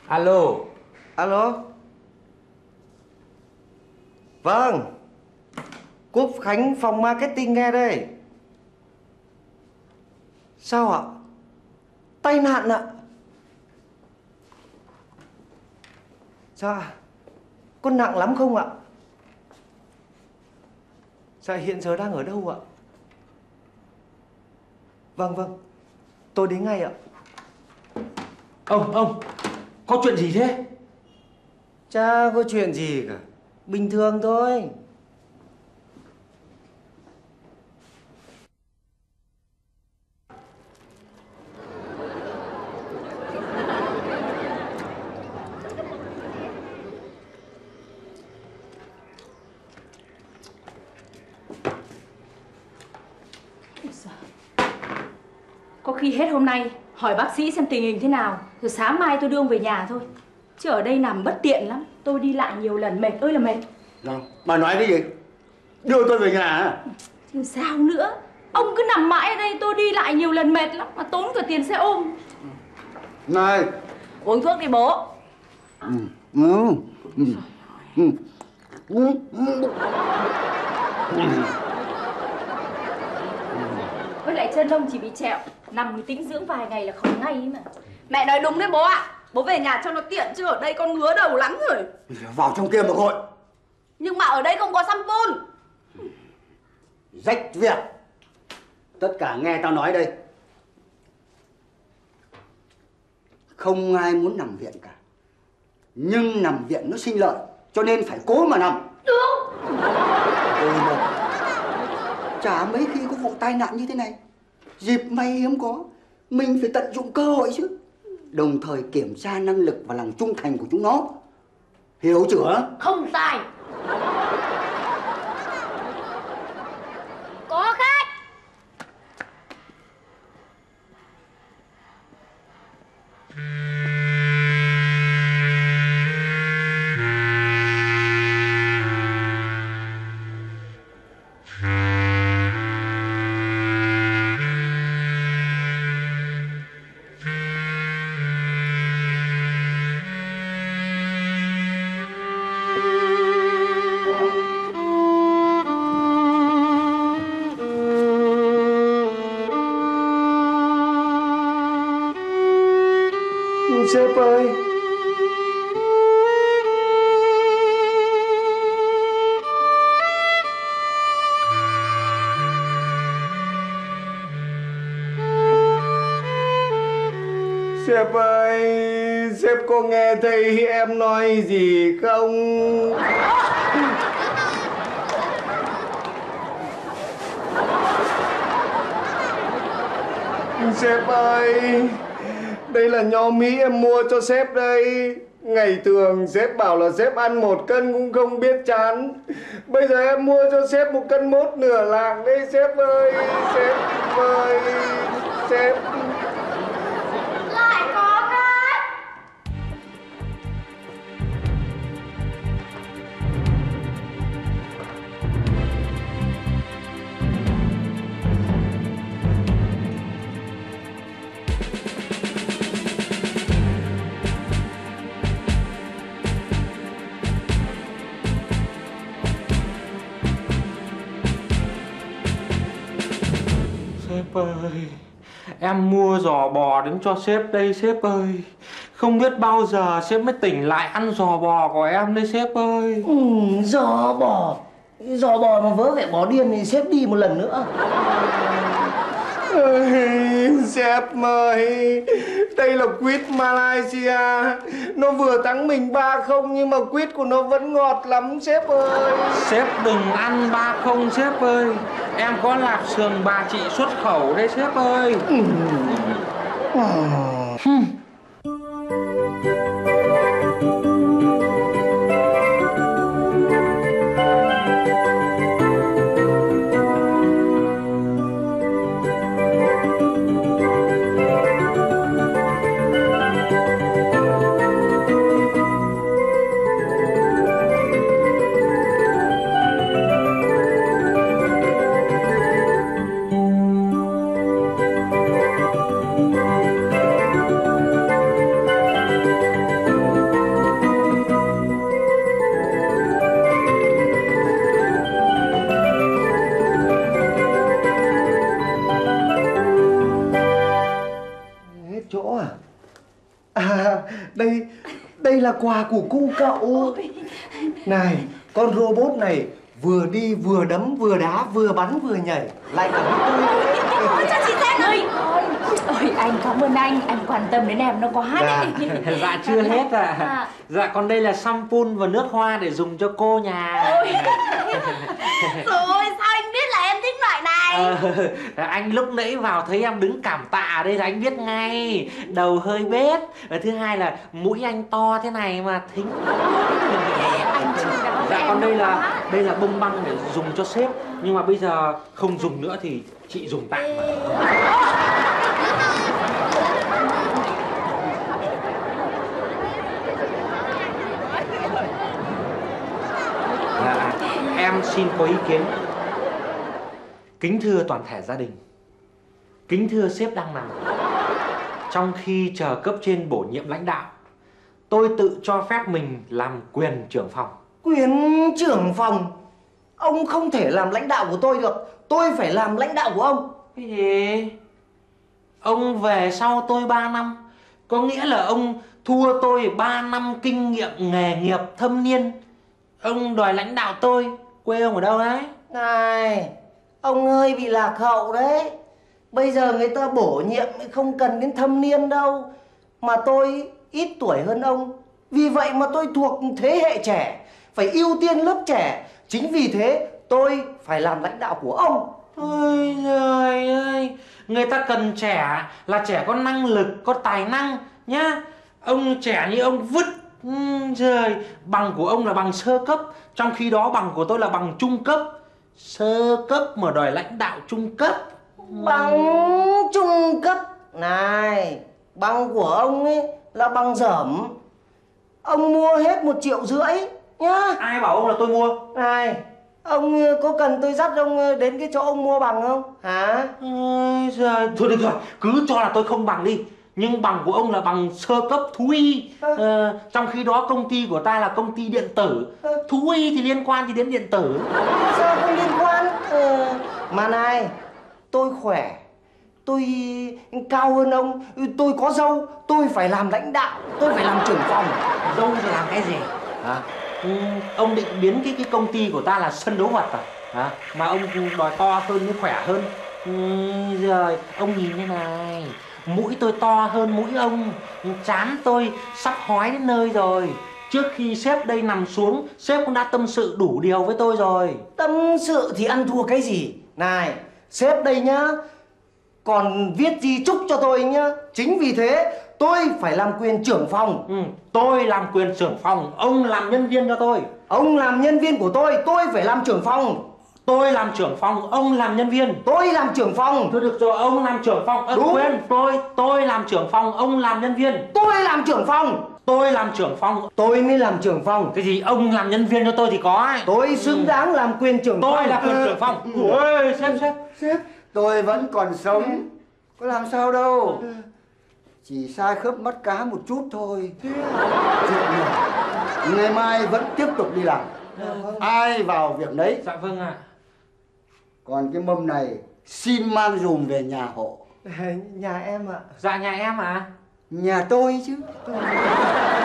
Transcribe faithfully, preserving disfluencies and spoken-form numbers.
Alo. Alo. Vâng, Quốc Khánh phòng marketing nghe đây. Sao ạ? Tai nạn ạ? Dạ. Có nặng lắm không ạ? Dạ hiện giờ đang ở đâu ạ? Vâng vâng, tôi đến ngay ạ. Ông, ông, có chuyện gì thế? Chả có chuyện gì cả, bình thường thôi. Có khi hết hôm nay hỏi bác sĩ xem tình hình thế nào, rồi sáng mai tôi đưa ông về nhà thôi. Chứ ở đây nằm bất tiện lắm, tôi đi lại nhiều lần mệt ơi là mệt. Nào, bà nói cái gì? Đưa tôi về nhà à? Thì sao nữa? Ông cứ nằm mãi ở đây, tôi đi lại nhiều lần mệt lắm, mà tốn cả tiền xe ôm. Này, Uống thuốc đi bố. ừ. Ừ. Ừ. Ừ. Ừ. Ừ. Với lại chân ông chỉ bị trẹo, nằm tĩnh dưỡng vài ngày là khỏi ngay ấy mà. Mẹ nói đúng đấy bố ạ. Bố về nhà cho nó tiện, chứ ở đây con ngứa đầu lắm rồi. Vào trong kia mà gọi. Nhưng mà ở đây không có xăm phun. Rách việc. Tất cả nghe tao nói đây. Không ai muốn nằm viện cả. Nhưng nằm viện nó sinh lợi, cho nên phải cố mà nằm. Đúng. Ôi mà chả mấy khi có vụ tai nạn như thế này. Dịp may hiếm có, mình phải tận dụng cơ hội chứ. Đồng thời kiểm tra năng lực và lòng trung thành của chúng nó. Hiểu chưa? Không sai. Có khách. Sếp ơi. Sếp ơi, sếp có nghe thấy em nói gì không? Sếp ơi, đây là nho Mỹ em mua cho sếp đây. Ngày thường sếp bảo là sếp ăn một cân cũng không biết chán. Bây giờ em mua cho sếp một cân mốt nửa lạng đây sếp ơi. Sếp ơi, sếp. Lại có khách. Sếp ơi, em mua giò bò đến cho sếp đây sếp ơi. Không biết bao giờ sếp mới tỉnh lại ăn giò bò của em đấy sếp ơi. Ừ, giò bò. Giò bò mà vớ vẻ bỏ điên thì sếp đi một lần nữa. Ơi, sếp ơi, đây là quýt Malaysia. Nó vừa thắng mình ba không nhưng mà quýt của nó vẫn ngọt lắm sếp ơi. Sếp đừng ăn ba không sếp ơi. Em có lạp sườn bà chị xuất khẩu đấy sếp ơi. Ừ. Ừ. chỗ à? À, đây, đây là quà của cu cậu. Này, con robot này vừa đi vừa đấm vừa đá vừa bắn vừa nhảy, lại cả biết tôi nữa. Ôi, cho chị xem Ơi, ôi anh cảm ơn anh, anh quan tâm đến em nó quá đấy. Dạ chưa hết à. À. Dạ còn đây là shampoo và nước hoa để dùng cho cô nhà. rồi, sao anh biết là em thích loại này? Ờ, anh lúc nãy vào thấy em đứng cảm tạ ở đây là anh biết ngay. Đầu hơi bết. Và thứ hai là mũi anh to thế này mà thính. Anh chu đáo với Dạ em còn đây quá. là đây là bông băng để dùng cho sếp. Nhưng mà bây giờ không dùng nữa thì chị dùng tạm mà. Dạ, em xin có ý kiến. Kính thưa toàn thể gia đình, kính thưa sếp đang nằm. Trong khi chờ cấp trên bổ nhiệm lãnh đạo, tôi tự cho phép mình làm quyền trưởng phòng. Quyền trưởng phòng? Ông không thể làm lãnh đạo của tôi được. Tôi phải làm lãnh đạo của ông. Cái gì? Ông về sau tôi ba năm, có nghĩa là ông thua tôi ba năm kinh nghiệm nghề nghiệp thâm niên. Ông đòi lãnh đạo tôi. Quê ông ở đâu đấy? Này, ông hơi bị lạc hậu đấy. Bây giờ người ta bổ nhiệm không cần đến thâm niên đâu. Mà tôi ít tuổi hơn ông, vì vậy mà tôi thuộc thế hệ trẻ, phải ưu tiên lớp trẻ. Chính vì thế tôi phải làm lãnh đạo của ông. Ôi giời ơi, người ta cần trẻ là trẻ có năng lực, có tài năng nhá. Ông trẻ như ông vứt. Ừm, trời, bằng của ông là bằng sơ cấp, trong khi đó bằng của tôi là bằng trung cấp. Sơ cấp mà đòi lãnh đạo trung cấp. Bằng trung cấp? Này, bằng của ông ấy là bằng dởm. Ông mua hết một triệu rưỡi nhá. Ai bảo ông là tôi mua? Này, ông có cần tôi dắt ông đến cái chỗ ông mua bằng không? Hả? Ôi giời, thôi được rồi, cứ cho là tôi không bằng đi. Nhưng bằng của ông là bằng sơ cấp thú y. ờ, Trong khi đó công ty của ta là công ty điện tử. Thú y thì liên quan gì đến điện tử? Sao không liên quan? Ờ, mà này, tôi khỏe, tôi cao hơn ông, tôi có dâu, tôi phải làm lãnh đạo, tôi phải làm trưởng phòng. Dâu thì làm cái gì? Hả? Ừ, ông định biến cái cái công ty của ta là sân đấu vật à? Hả? Mà ông đòi to hơn mới khỏe hơn. Ừ, rồi, ông nhìn thế này. Mũi tôi to hơn mũi ông. Trán tôi sắp hói đến nơi rồi. Trước khi sếp đây nằm xuống, sếp cũng đã tâm sự đủ điều với tôi rồi. Tâm sự thì ăn thua cái gì? Này, sếp đây nhá, còn viết di chúc cho tôi nhá. Chính vì thế tôi phải làm quyền trưởng phòng. Ừ, tôi làm quyền trưởng phòng, ông làm nhân viên cho tôi. Ông làm nhân viên của tôi, tôi phải làm trưởng phòng. Tôi làm trưởng phòng, ông làm nhân viên. Tôi làm trưởng phòng. Thôi được rồi, ông làm trưởng phòng. À, Đúng. quên, tôi tôi làm trưởng phòng, ông làm nhân viên. Tôi làm trưởng phòng. Tôi làm trưởng phòng. Tôi mới làm trưởng phòng. Cái gì ông làm nhân viên cho tôi thì có ấy. Tôi xứng đáng làm quyền trưởng phòng. Tôi là quyền trưởng phòng. Ôi, sếp sếp Sếp, tôi vẫn còn sống, có làm sao đâu. Chỉ sai khớp mắt cá một chút thôi. Chuyện nhỏ, ngày mai vẫn tiếp tục đi làm. Ai vào việc đấy. Dạ vâng ạ. Còn cái mâm này xin mang dùm về nhà hộ. Nhà em ạ. Dạ nhà em à. Nhà tôi chứ.